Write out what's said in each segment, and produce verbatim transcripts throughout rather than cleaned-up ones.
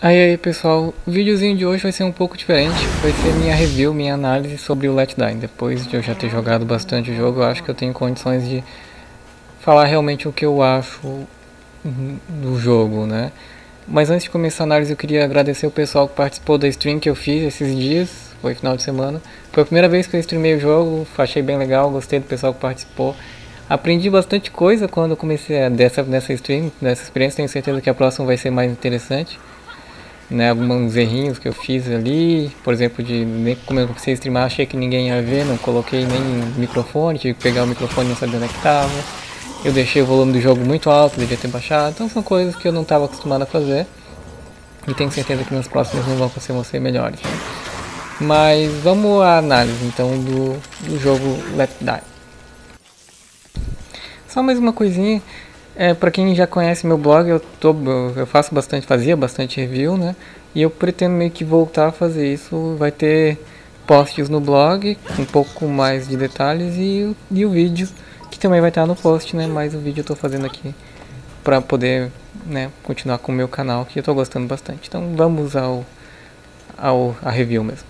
Aí aí pessoal, o videozinho de hoje vai ser um pouco diferente, vai ser minha review, minha análise sobre o Let Die. Depois de eu já ter jogado bastante o jogo, eu acho que eu tenho condições de falar realmente o que eu acho do jogo, né? Mas antes de começar a análise, eu queria agradecer o pessoal que participou da stream que eu fiz esses dias, foi final de semana. Foi a primeira vez que eu streamei o jogo, achei bem legal, gostei do pessoal que participou. Aprendi bastante coisa quando eu comecei a, dessa, nessa stream, nessa experiência, tenho certeza que a próxima vai ser mais interessante. Né, alguns errinhos que eu fiz ali, por exemplo, de nem como eu comecei a streamar, achei que ninguém ia ver, não coloquei nem microfone, tive que pegar o microfone e não sabia onde é que estava. Eu deixei o volume do jogo muito alto, devia ter baixado, então são coisas que eu não estava acostumado a fazer. E tenho certeza que nas próximas não vão ser melhores. Né? Mas vamos à análise então do, do jogo Let Die. Só mais uma coisinha. É, para quem já conhece meu blog, eu, tô, eu faço bastante, fazia bastante review, né? E eu pretendo meio que voltar a fazer isso. Vai ter posts no blog, com um pouco mais de detalhes, e, e o vídeo, que também vai estar no post, né? Mas o vídeo eu tô fazendo aqui para poder, né, continuar com o meu canal, que eu tô gostando bastante. Então vamos ao, ao a review mesmo.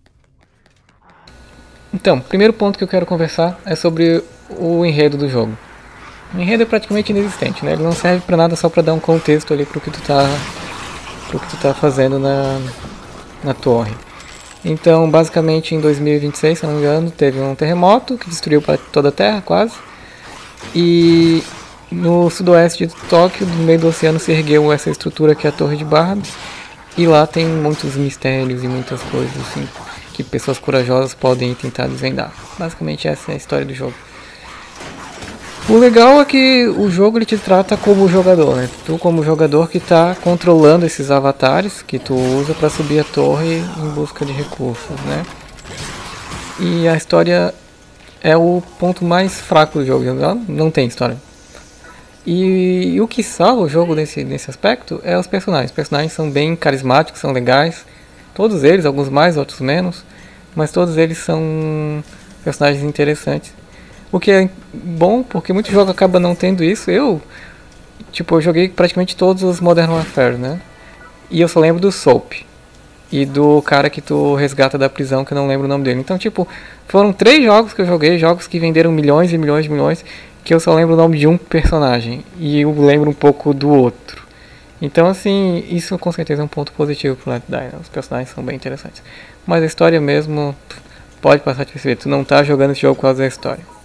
Então, primeiro ponto que eu quero conversar é sobre o enredo do jogo. O enredo é praticamente inexistente, né? Ele não serve pra nada, só pra dar um contexto ali pro que tu tá, pro que tu tá fazendo na, na torre. Então, basicamente, em dois mil e vinte e seis, se não me engano, teve um terremoto que destruiu toda a Terra, quase. E no sudoeste de Tóquio, no meio do oceano, se ergueu essa estrutura que é a Torre de Barbie. E lá tem muitos mistérios e muitas coisas assim que pessoas corajosas podem tentar desvendar. Basicamente, essa é a história do jogo. O legal é que o jogo ele te trata como jogador, né? Tu como jogador que está controlando esses avatares que tu usa para subir a torre em busca de recursos, né? E a história é o ponto mais fraco do jogo, não tem história. E, e o que salva o jogo nesse, nesse aspecto é os personagens. Os personagens são bem carismáticos, são legais. Todos eles, alguns mais, outros menos. Mas todos eles são personagens interessantes. O que é bom, porque muito jogo acaba não tendo isso. Eu, tipo, eu joguei praticamente todos os Modern Warfare, né? E eu só lembro do Soap. E do cara que tu resgata da prisão, que eu não lembro o nome dele. Então, tipo, foram três jogos que eu joguei, jogos que venderam milhões e milhões e milhões, que eu só lembro o nome de um personagem. E eu lembro um pouco do outro. Então, assim, isso com certeza é um ponto positivo pro Let Die, né? Os personagens são bem interessantes. Mas a história mesmo, pode passar de perceber. Tu não tá jogando esse jogo por causa da história.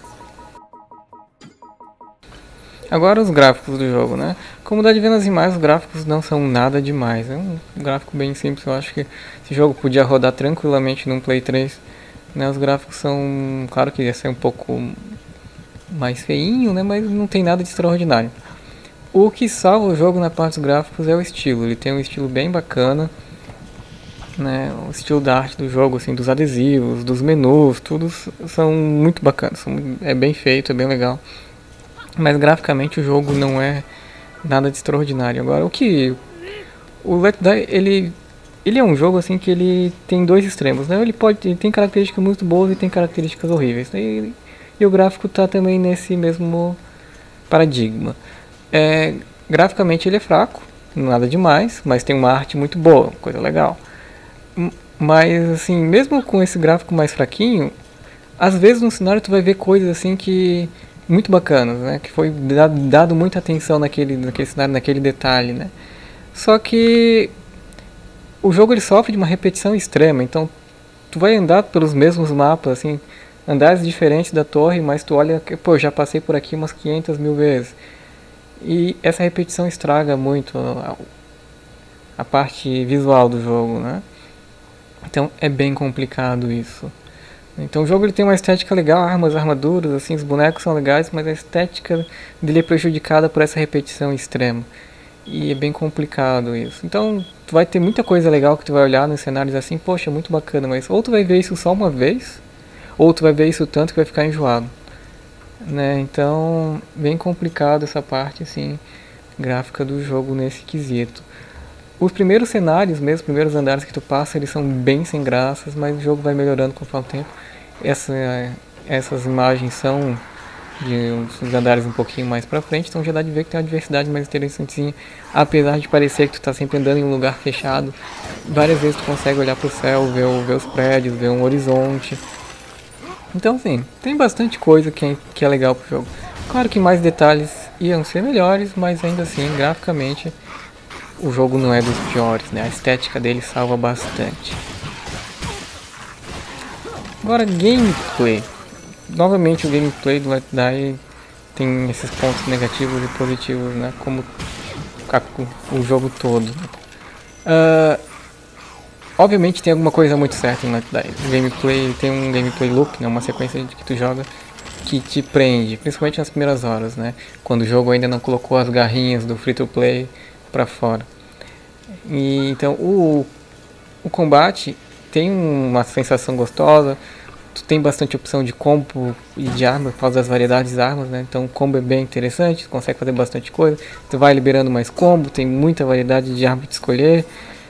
Agora os gráficos do jogo, né? Como dá de ver nas imagens, os gráficos não são nada demais. É um gráfico bem simples, eu acho que esse jogo podia rodar tranquilamente num Play três. Né? Os gráficos são, claro que ia ser um pouco mais feinho, né? Mas não tem nada de extraordinário. O que salva o jogo na parte dos gráficos é o estilo. Ele tem um estilo bem bacana, né? O estilo da arte do jogo, assim, dos adesivos, dos menus, tudo são muito bacanas. É bem feito, é bem legal. Mas graficamente o jogo não é nada de extraordinário. Agora, o que o Let Die, ele ele é um jogo assim que ele tem dois extremos, né? Ele pode ele tem características muito boas e tem características horríveis. E, e o gráfico está também nesse mesmo paradigma. É, graficamente ele é fraco, nada demais, mas tem uma arte muito boa, coisa legal. Mas assim, mesmo com esse gráfico mais fraquinho, às vezes no cenário tu vai ver coisas assim que muito bacanas, né? Que foi dado, dado muita atenção naquele, naquele cenário, naquele detalhe, né? Só que o jogo ele sofre de uma repetição extrema, então tu vai andar pelos mesmos mapas, assim, andares diferentes da torre, mas tu olha, pô, já passei por aqui umas quinhentas mil vezes. E essa repetição estraga muito a, a parte visual do jogo, né? Então é bem complicado isso. Então o jogo ele tem uma estética legal, armas, armaduras, assim, os bonecos são legais, mas a estética dele é prejudicada por essa repetição extrema. E é bem complicado isso. Então tu vai ter muita coisa legal que tu vai olhar nos cenários assim, poxa, muito bacana, mas ou tu vai ver isso só uma vez, ou tu vai ver isso tanto que vai ficar enjoado. Né? Então, bem complicado essa parte assim, gráfica do jogo nesse quesito. Os primeiros cenários, mesmo os primeiros andares que tu passa, eles são bem sem graças, mas o jogo vai melhorando conforme o tempo. Essa, essas imagens são de uns andares um pouquinho mais pra frente, então já dá de ver que tem uma diversidade mais interessantezinha, apesar de parecer que tu tá sempre andando em um lugar fechado. Várias vezes tu consegue olhar pro céu, ver, ver os prédios, ver um horizonte. Então assim, tem bastante coisa que é, que é legal pro jogo. Claro que mais detalhes iam ser melhores, mas ainda assim, graficamente, o jogo não é dos piores, né? A estética dele salva bastante. Agora, gameplay. Novamente, o gameplay do Let Die tem esses pontos negativos e positivos, né? Como a, o jogo todo. Uh, obviamente, tem alguma coisa muito certa em Let Die. O gameplay tem um gameplay loop, né? Uma sequência de que tu joga que te prende, principalmente nas primeiras horas, né? Quando o jogo ainda não colocou as garrinhas do free to play pra fora. E, então, o, o combate tem uma sensação gostosa. Tu tem bastante opção de combo e de arma por causa das variedades de armas, né? Então o combo é bem interessante, tu consegue fazer bastante coisa. Tu vai liberando mais combo, tem muita variedade de arma pra escolher.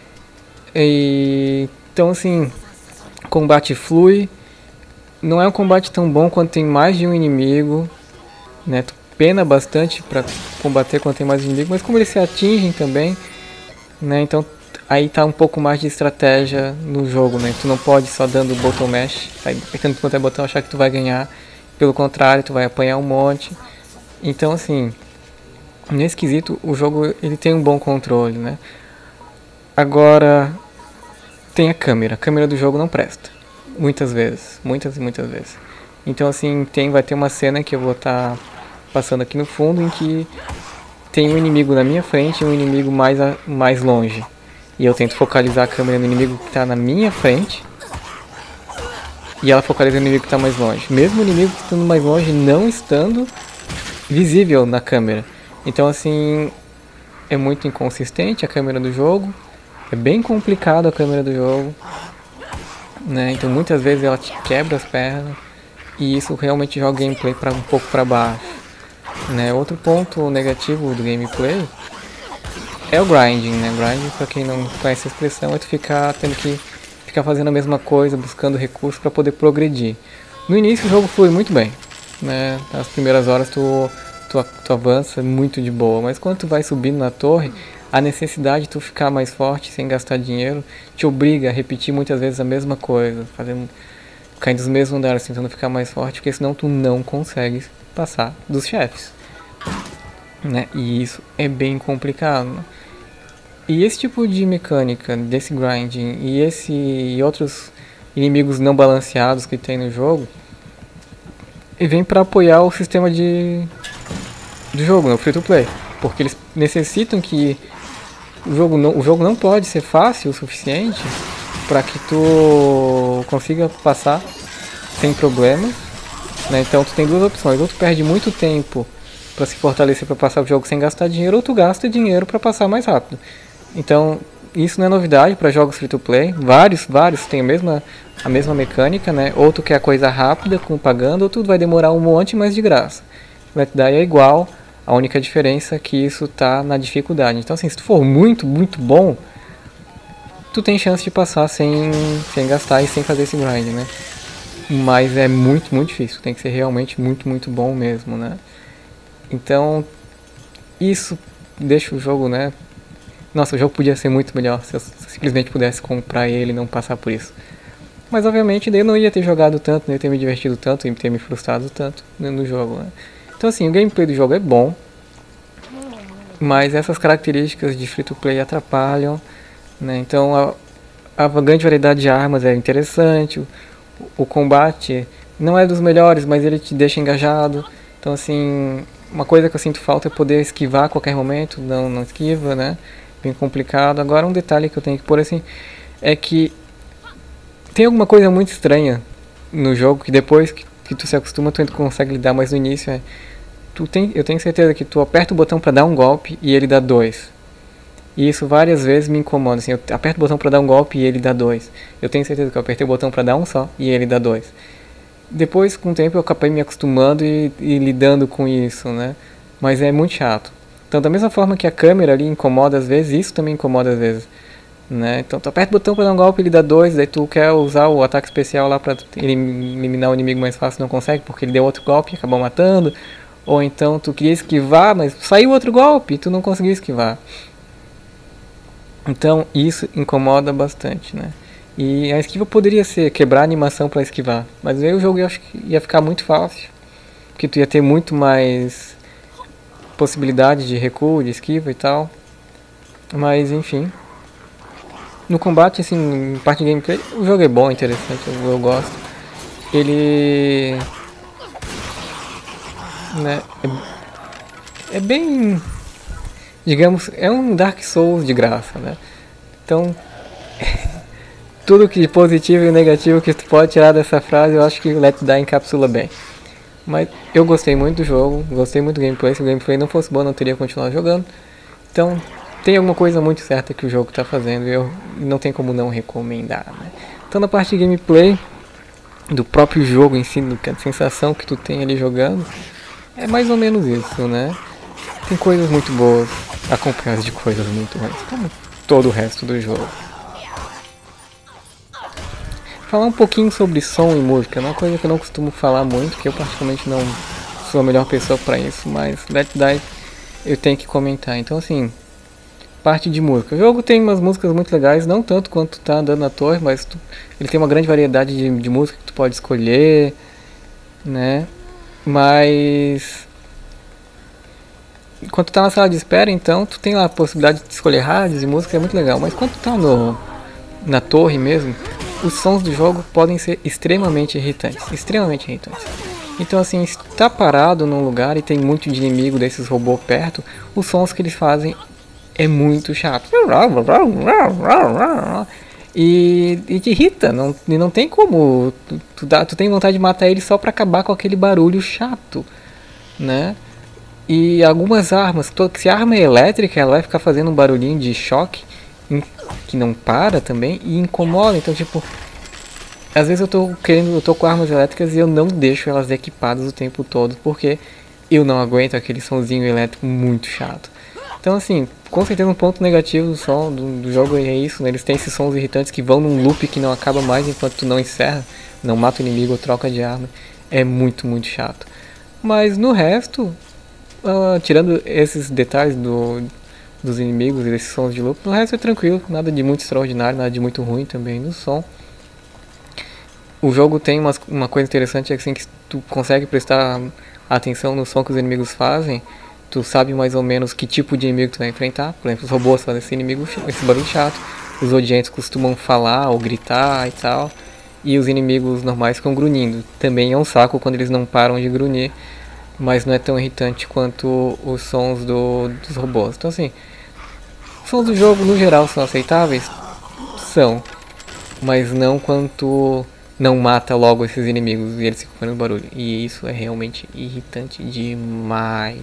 E, então assim, combate flui. Não é um combate tão bom quando tem mais de um inimigo, né? Tu pena bastante pra combater quando tem mais de um inimigo, mas como eles se atingem também, né? Então aí tá um pouco mais de estratégia no jogo, né? Tu não pode só dando botão mash, sair apertando quanto é botão, achar que tu vai ganhar. Pelo contrário, tu vai apanhar um monte. Então assim, nesse quesito o jogo ele tem um bom controle, né? Agora tem a câmera. A câmera do jogo não presta. Muitas vezes, muitas e muitas vezes. Então assim, tem, vai ter uma cena que eu vou estar tá passando aqui no fundo em que tem um inimigo na minha frente e um inimigo mais, a, mais longe. E eu tento focalizar a câmera no inimigo que está na minha frente. E ela focaliza no inimigo que está mais longe. Mesmo o inimigo que está mais longe não estando visível na câmera. Então assim, é muito inconsistente a câmera do jogo. É bem complicado a câmera do jogo, né? Então muitas vezes ela te quebra as pernas. E isso realmente joga o gameplay pra, um pouco para baixo, né? Outro ponto negativo do gameplay é o grinding, né? Grinding, pra quem não conhece a expressão, é tu ficar tendo que ficar fazendo a mesma coisa, buscando recursos para poder progredir. No início o jogo flui muito bem, né? Nas primeiras horas tu, tu, tu avança muito de boa, mas quando tu vai subindo na torre, a necessidade de tu ficar mais forte sem gastar dinheiro te obriga a repetir muitas vezes a mesma coisa, fazendo, caindo nos mesmos andares, tentando ficar mais forte, porque senão tu não consegue passar dos chefes, né? E isso é bem complicado, né? E esse tipo de mecânica, desse grinding e esse e outros inimigos não balanceados que tem no jogo, e vem para apoiar o sistema de do jogo, no free to play, porque eles necessitam que o jogo não, o jogo não pode ser fácil o suficiente para que tu consiga passar sem problema, né? Então tu tem duas opções: ou tu perde muito tempo para se fortalecer para passar o jogo sem gastar dinheiro, ou tu gasta dinheiro para passar mais rápido. Então isso não é novidade para jogos free to play. Vários, vários têm a mesma a mesma mecânica, né? Ou tu quer a coisa rápida com pagando, ou tu vai demorar um monte, mas de graça. Let Die é igual. A única diferença é que isso tá na dificuldade. Então assim, se tu for muito, muito bom, tu tem chance de passar sem, sem gastar e sem fazer esse grind, né? Mas é muito, muito difícil. Tem que ser realmente muito, muito bom mesmo, né? Então, isso deixa o jogo, né? Nossa, o jogo podia ser muito melhor se eu simplesmente pudesse comprar ele e não passar por isso. Mas obviamente daí eu não ia ter jogado tanto, não ia ter me divertido tanto e ter me frustrado tanto no jogo, né? Então assim, o gameplay do jogo é bom, mas essas características de free to play atrapalham, né? Então a, a grande variedade de armas é interessante, o, o combate não é dos melhores, mas ele te deixa engajado. Então assim, uma coisa que eu sinto falta é poder esquivar a qualquer momento, não, não esquiva, né? Bem complicado. Agora um detalhe que eu tenho que pôr assim, é que tem alguma coisa muito estranha no jogo, que depois que, que tu se acostuma, tu consegue lidar, mas no início é... Tu tem, eu tenho certeza que tu aperta o botão pra dar um golpe e ele dá dois. E isso várias vezes me incomoda, assim, eu aperto o botão pra dar um golpe e ele dá dois. Eu tenho certeza que eu apertei o botão pra dar um só e ele dá dois. Depois, com o tempo, eu acabei me acostumando e, e lidando com isso, né? Mas é muito chato. Então, da mesma forma que a câmera ali incomoda às vezes, isso também incomoda às vezes. né? Então tu aperta o botão pra dar um golpe, ele dá dois, daí tu quer usar o ataque especial lá pra eliminar o inimigo mais fácil, não consegue porque ele deu outro golpe e acabou matando. Ou então tu queria esquivar, mas saiu outro golpe e tu não conseguiu esquivar. Então isso incomoda bastante, né? E a esquiva poderia ser quebrar a animação para esquivar, mas aí o jogo eu acho que ia ficar muito fácil, porque tu ia ter muito mais possibilidade de recuo, de esquiva e tal. Mas enfim, no combate, assim, em parte de gameplay, o jogo é bom, interessante, eu, eu gosto. Ele, né, é, é bem, digamos, é um Dark Souls de graça, né? Então tudo que de positivo e negativo que tu pode tirar dessa frase, eu acho que o Let Die encapsula bem. Mas eu gostei muito do jogo, gostei muito do gameplay. Se o gameplay não fosse bom, eu não teria continuado jogando. Então, tem alguma coisa muito certa que o jogo está fazendo e eu não tem como não recomendar, né? Então, na parte de gameplay, do próprio jogo em si, a sensação que tu tem ali jogando, é mais ou menos isso, né? Tem coisas muito boas, acompanhadas de coisas muito ruins, como todo o resto do jogo. Falar um pouquinho sobre som e música, é uma coisa que eu não costumo falar muito, porque eu particularmente não sou a melhor pessoa para isso, mas Let Die eu tenho que comentar. Então assim, parte de música. O jogo tem umas músicas muito legais, não tanto quanto tu tá andando na torre, mas tu, ele tem uma grande variedade de, de música que tu pode escolher, né? Mas quando tu tá na sala de espera, então tu tem lá a possibilidade de escolher rádios e música, é muito legal. Mas quando tu tá no, na torre mesmo, os sons do jogo podem ser extremamente irritantes, extremamente irritantes. Então assim, se tá parado num lugar e tem muito de inimigo desses robôs perto, os sons que eles fazem é muito chato. E, e te irrita, não, e não tem como, tu, tu, dá, tu tem vontade de matar ele só pra acabar com aquele barulho chato, né? E algumas armas, se a arma é elétrica, ela vai ficar fazendo um barulhinho de choque, que não para também e incomoda. Então tipo, às vezes eu tô querendo, eu tô com armas elétricas e eu não deixo elas equipadas o tempo todo, porque eu não aguento aquele sonzinho elétrico muito chato. Então assim, com certeza um ponto negativo do som do, do jogo é isso, né? Eles têm esses sons irritantes que vão num loop que não acaba mais enquanto tu não encerra, não mata o inimigo ou troca de arma. É muito, muito chato. Mas no resto, uh, tirando esses detalhes do dos inimigos e desses sons de loop, no resto é tranquilo, nada de muito extraordinário, nada de muito ruim também no som. O jogo tem umas, uma coisa interessante, é que assim, que tu consegue prestar atenção no som que os inimigos fazem, tu sabe mais ou menos que tipo de inimigo tu vai enfrentar. Por exemplo, os robôs fazem esse inimigo, esse barulho chato, os odiantes costumam falar ou gritar e tal, e os inimigos normais ficam grunhindo. Também é um saco quando eles não param de grunhir, mas não é tão irritante quanto os sons do, dos robôs. Então assim, os sons do jogo no geral são aceitáveis? São, mas não quanto não mata logo esses inimigos e eles ficam fazendo barulho. E isso é realmente irritante demais.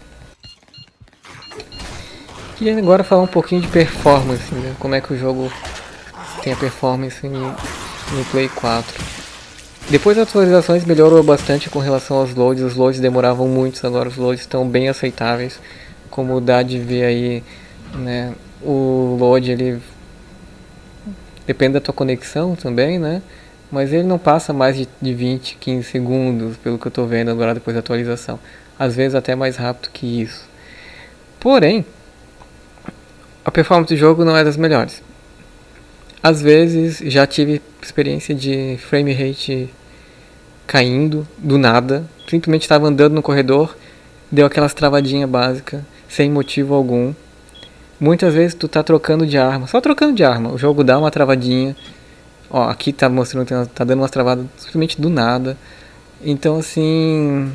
Queria agora falar um pouquinho de performance, né? Como é que o jogo tem a performance no, no Play quatro. Depois das atualizações melhorou bastante com relação aos loads. Os loads demoravam muito, agora os loads estão bem aceitáveis. Como dá de ver aí, né? O load ele depende da tua conexão também, né? Mas ele não passa mais de, de vinte, quinze segundos, pelo que eu estou vendo agora depois da atualização. Às vezes até mais rápido que isso. Porém, a performance do jogo não é das melhores. Às vezes já tive experiência de frame rate caindo do nada. Simplesmente estava andando no corredor, deu aquelas travadinhas básicas, sem motivo algum. Muitas vezes tu tá trocando de arma, só trocando de arma, o jogo dá uma travadinha. Ó, aqui tá mostrando, tá dando umas travadas simplesmente do nada. Então assim,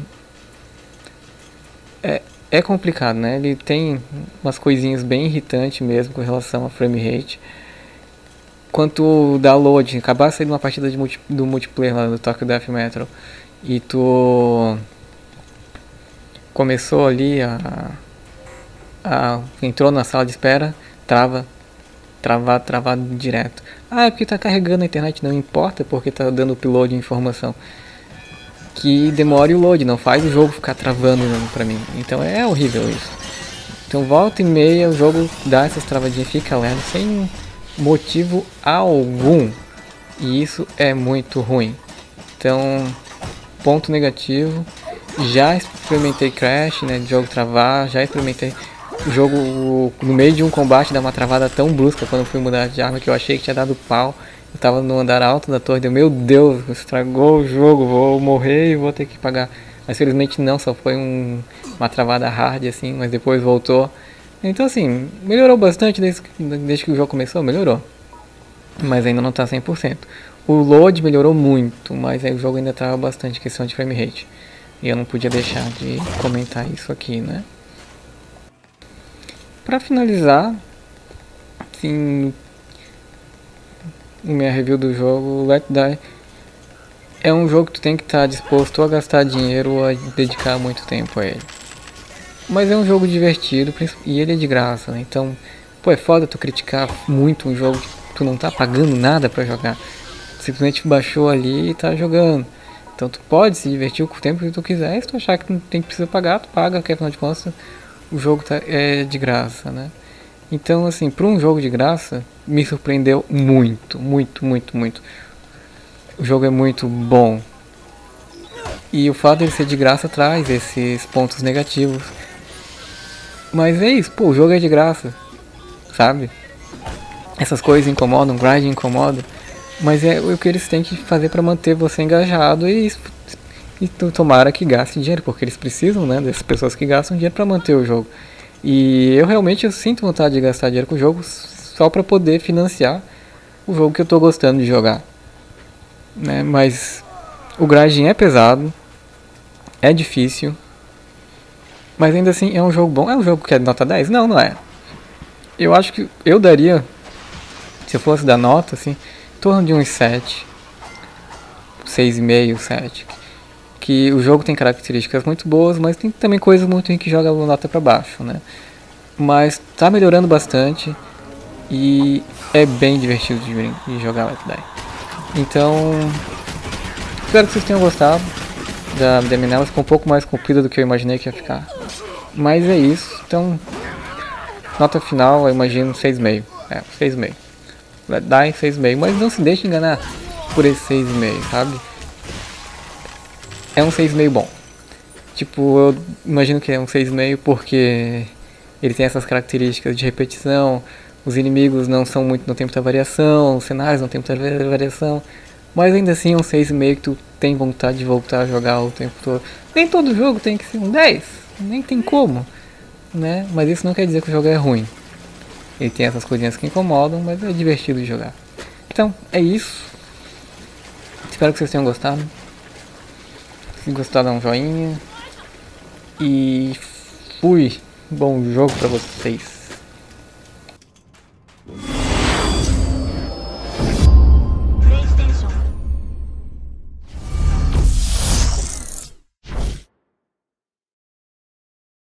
é, é complicado, né? Ele tem umas coisinhas bem irritantes mesmo com relação a frame rate. Quanto download, acabar de sair de uma partida de multi, do multiplayer lá do Tokyo Death Metal e tu começou ali a, a entrou na sala de espera, trava, travar, travado direto. Ah, é porque tá carregando a internet, não importa, porque tá dando upload de informação. Que demore o load, não faz o jogo ficar travando pra mim. Então é horrível isso. Então volta e meia o jogo dá essas travadinhas, fica lerdo, sem motivo algum. E isso é muito ruim. Então, ponto negativo. Já experimentei crash, né, de jogo travar, já experimentei o jogo no meio de um combate dar uma travada tão brusca quando eu fui mudar de arma que eu achei que tinha dado pau. Eu tava no andar alto da torre, deu, meu Deus, estragou o jogo, vou morrer e vou ter que pagar. Mas felizmente não, só foi um, uma travada hard assim, mas depois voltou. Então assim, melhorou bastante desde, desde que o jogo começou, melhorou. Mas ainda não tá cem por cento. O load melhorou muito, mas aí o jogo ainda trava bastante, questão de frame rate. E eu não podia deixar de comentar isso aqui, né? Pra finalizar, assim, minha review do jogo, Let Die é um jogo que tu tem que estar disposto a gastar dinheiro ou a dedicar muito tempo a ele. Mas é um jogo divertido e ele é de graça, né? Então, pô, é foda tu criticar muito um jogo que tu não tá pagando nada pra jogar. Simplesmente baixou ali e tá jogando. Então tu pode se divertir com o tempo que tu quiser. Se tu achar que não tem que precisa pagar, tu paga, porque afinal de contas o jogo tá, é de graça, né? Então, assim, para um jogo de graça, me surpreendeu muito, muito, muito, muito. O jogo é muito bom. E o fato de ele ser de graça traz esses pontos negativos. Mas é isso, pô, o jogo é de graça, sabe? Essas coisas incomodam, grind incomoda. Mas é o que eles têm que fazer para manter você engajado e, e tomara que gaste dinheiro, porque eles precisam, né, dessas pessoas que gastam dinheiro para manter o jogo. E eu realmente eu sinto vontade de gastar dinheiro com o jogo só para poder financiar o jogo que eu tô gostando de jogar, né? Mas o grinding é pesado, é difícil, mas ainda assim é um jogo bom. É um jogo que é nota dez? Não, não é. Eu acho que eu daria, se eu fosse dar nota, assim, em torno de uns sete, seis vírgula cinco, sete. Que o jogo tem características muito boas, mas tem também coisas muito ruins que joga a nota pra baixo, né? Mas tá melhorando bastante e é bem divertido de, de jogar Let Die. Então, espero que vocês tenham gostado da Deminella. Ficou um pouco mais comprida do que eu imaginei que ia ficar. Mas é isso. Então, nota final, eu imagino seis vírgula cinco. É, seis vírgula cinco. Let Die, seis vírgula cinco. Mas não se deixe enganar por esse seis vírgula cinco, sabe? É um seis vírgula cinco bom. Tipo, eu imagino que é um seis vírgula cinco porque ele tem essas características de repetição, os inimigos não são muito no tempo da variação, os cenários não tem muita variação, mas ainda assim é um seis vírgula cinco que tu tem vontade de voltar a jogar o tempo todo. Nem todo jogo tem que ser um dez, nem tem como, né? Mas isso não quer dizer que o jogo é ruim. Ele tem essas coisinhas que incomodam, mas é divertido de jogar. Então, é isso. Espero que vocês tenham gostado. Se gostar, dá um joinha. E fui. Bom jogo pra vocês.